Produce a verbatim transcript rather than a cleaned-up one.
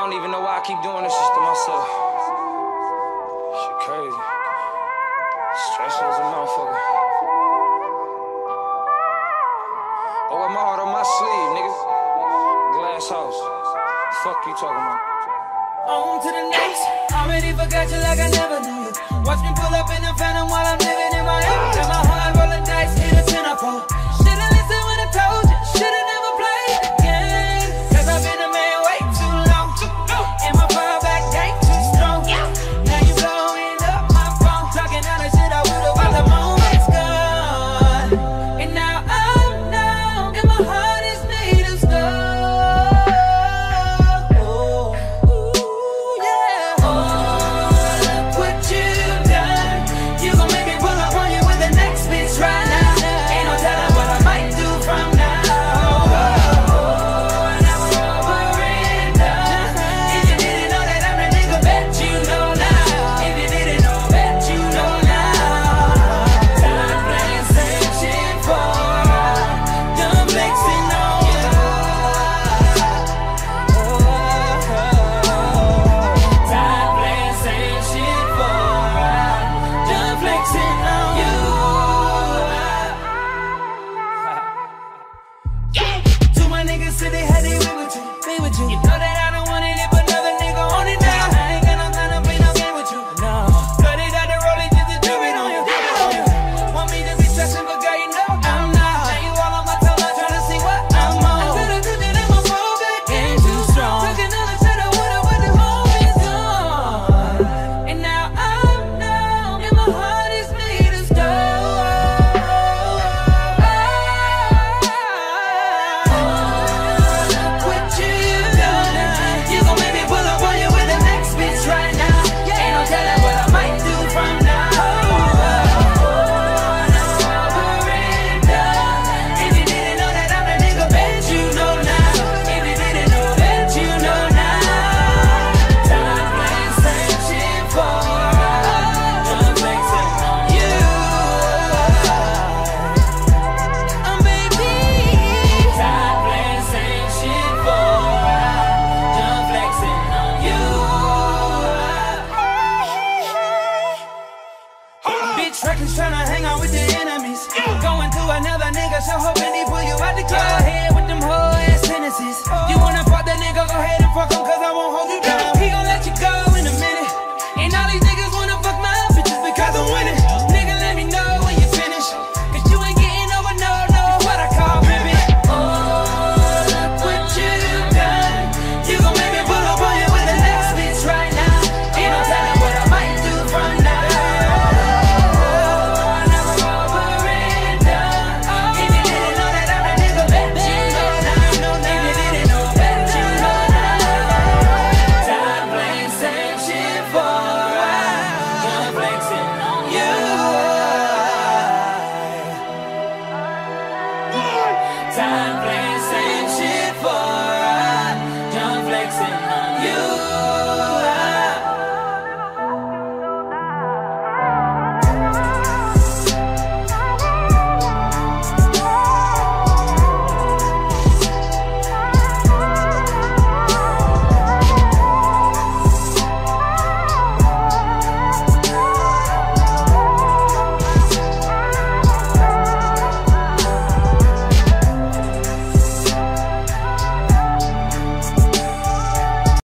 don't even know why I keep doing this shit to myself. Shit crazy. Stressful as a motherfucker. I wear my heart on my sleeve, nigga. Glass house. Fuck you talking about? On to the next. Already forgot you like I never knew you. Watch me pull up in the phantom while I'm living in my head. Got my heart rolling dice in a centerfold.